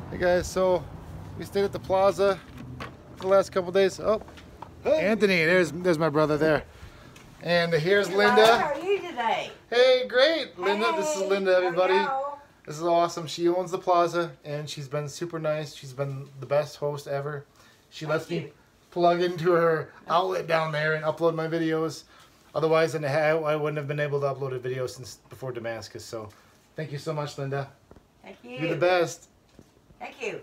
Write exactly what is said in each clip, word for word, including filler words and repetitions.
Hey guys, so we stayed at the plaza for the last couple days. Oh, Anthony, there's there's my brother there. And here's Linda. How are you today? Hey, great, Linda. Hey, this is Linda, everybody. hello. This is awesome. She owns the plaza, and she's been super nice. She's been the best host ever. She lets me plug into her outlet down there and upload my videos. Otherwise, and I wouldn't have been able to upload a video since before Damascus. So, thank you so much, Linda. Thank you. You're the best. Thank you.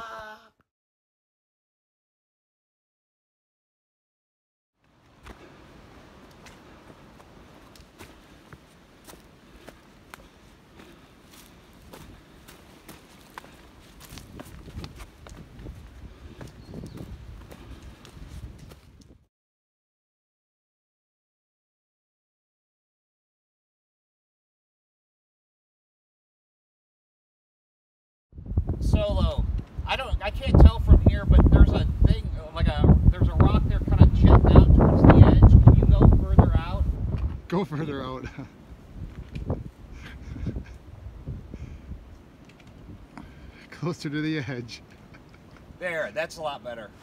Solo. I don't. I can't tell from here, but there's a thing like a. There's a rock there, kind of chipped out towards the edge. Can you go further out? Go further out. Closer to the edge. There. That's a lot better.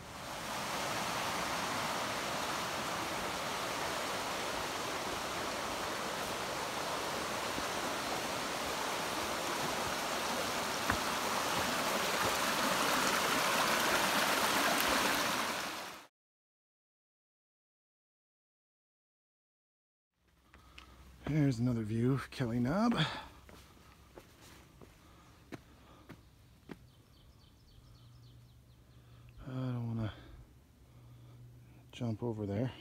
Here's another view of Kelly Knob. I don't want to jump over there,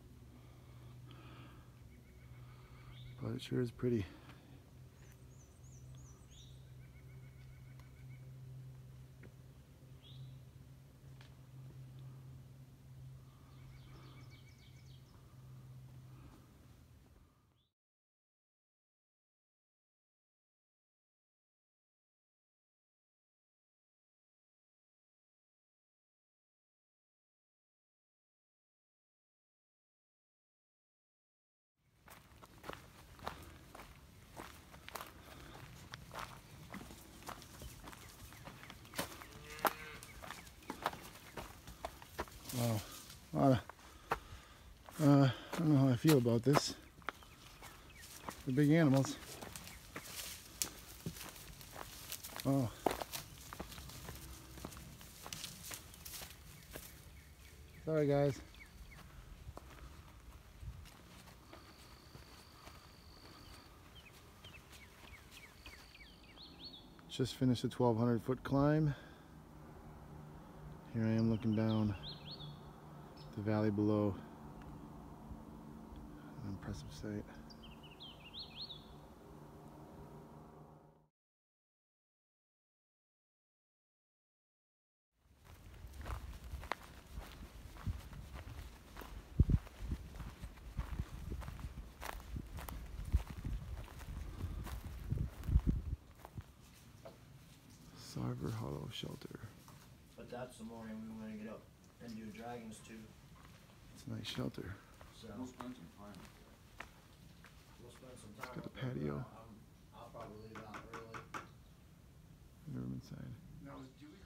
but it sure is pretty. Wow. A lot of, uh, I don't know how I feel about this. The big animals. Oh. Sorry guys. Just finished a twelve hundred foot climb. Here I am looking down the valley below. An impressive sight. Sarver Hollow Shelter. But that's the morning we want to get up and do dragons too. It's a nice shelter. So we'll spend some time. We'll spend some time. Got the up there, patio. but I'll, I'll probably leave out early. The room inside. Now,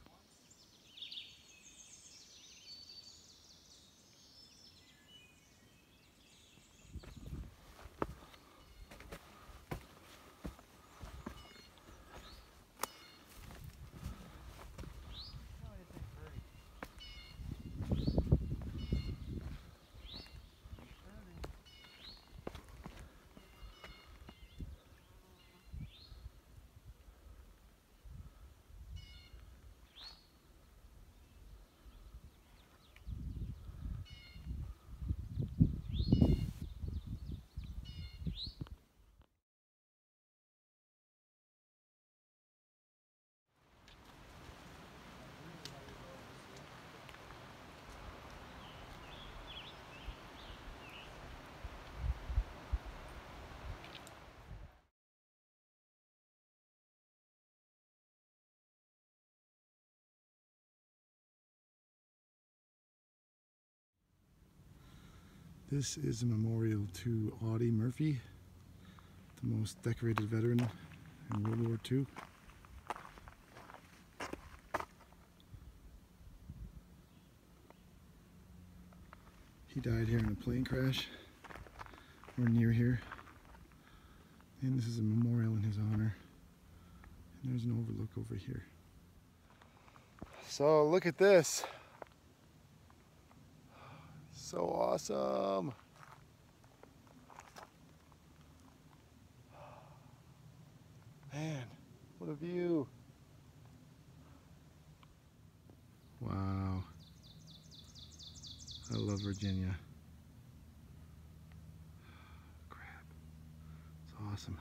This is a memorial to Audie Murphy, the most decorated veteran in World War Two. He died here in a plane crash, or near here. And this is a memorial in his honor. And there's an overlook over here. So look at this. So awesome. Man, what a view. Wow. I love Virginia. Crap. It's awesome.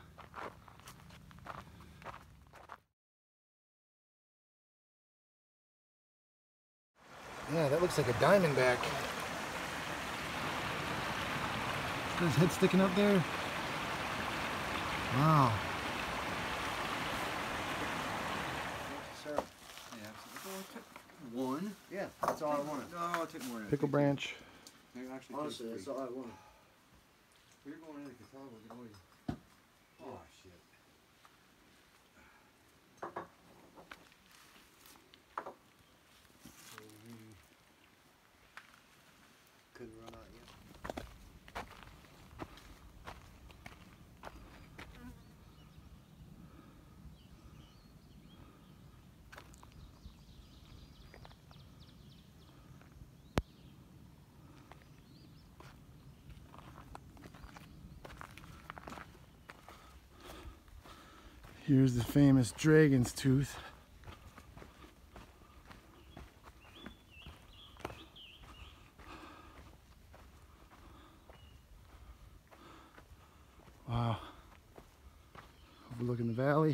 Yeah, that looks like a diamondback. His head sticking up there. Wow. Sir. Yeah, absolutely. Oh, I took one. Yeah, that's all I wanted. No, I took more. Pickle branch. I actually Honestly, took that's three. all I wanted. We're going in the Catawba. We're going. Oh shit. So we couldn't run out yet. Here's the famous Dragon's Tooth. Wow. Overlooking the valley.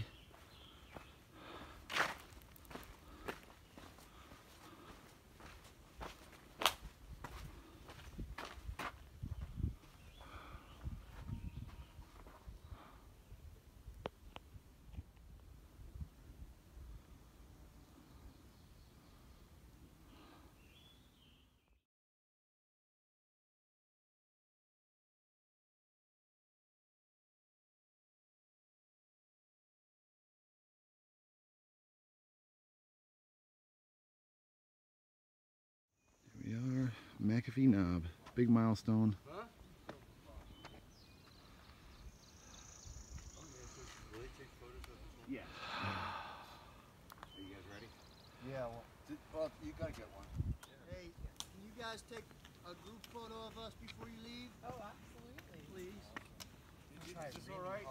Here we are, McAfee Knob. Big milestone. Yeah. Are you guys ready? Yeah, well, Did, well, you gotta get one. hey, can you guys take a group photo of us before you leave? Oh, absolutely. Please. Is this all right?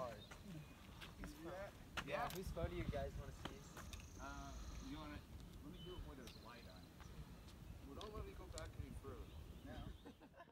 Yeah. Whose photo you guys want to see? Uh, you wanna? Let me do it with a light on. Well, don't let me go back any further. Now.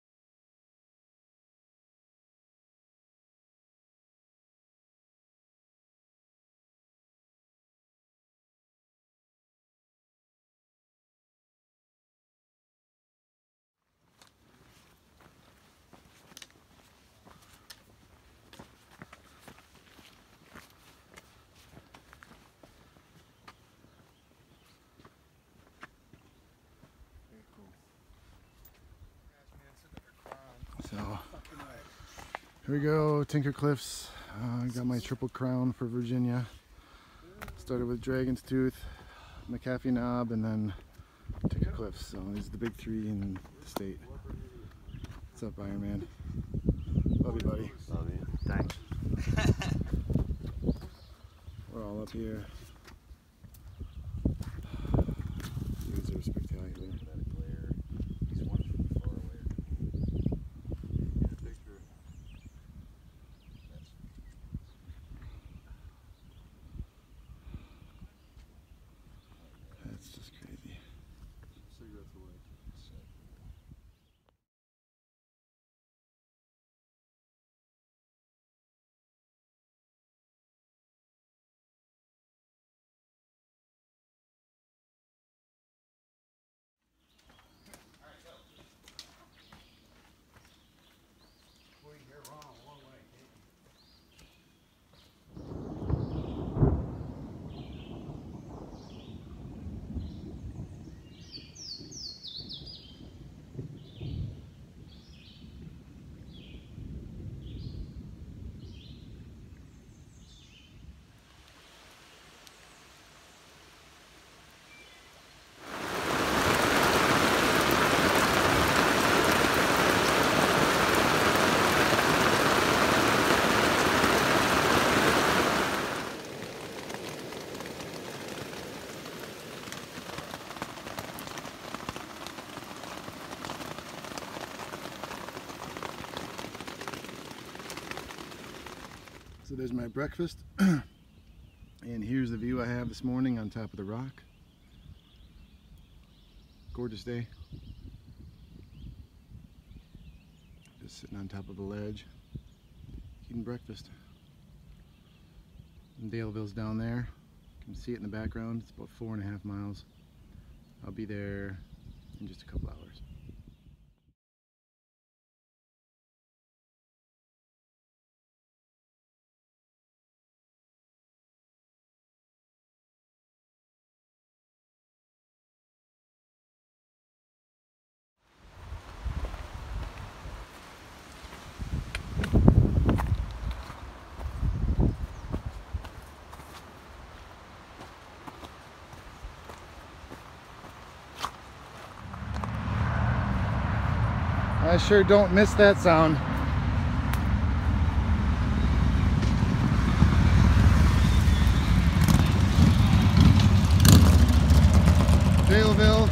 So, here we go, Tinker Cliffs. Uh, got my triple crown for Virginia. Started with Dragon's Tooth, McAfee Knob, and then Tinker Cliffs. So these are the big three in the state. What's up, Iron Man? Love you, buddy. Love you. Thanks. We're all up here. Views are spectacular. He's one from far away. Get a picture. That's That's just crazy. cigarettes away. So there's my breakfast. And here's the view I have this morning on top of the rock. Gorgeous day. Just sitting on top of a ledge, eating breakfast. And Daleville's down there. You can see it in the background. It's about four and a half miles. I'll be there in just a couple hours. I sure don't miss that sound. Daleville.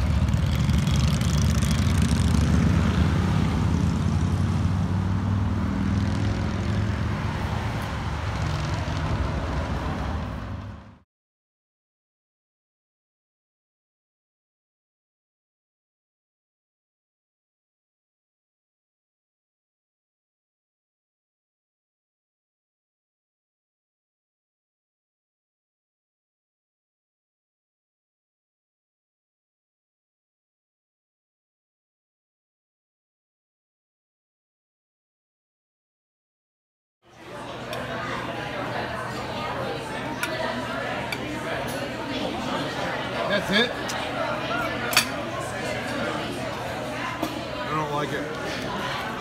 That's it? I don't like it.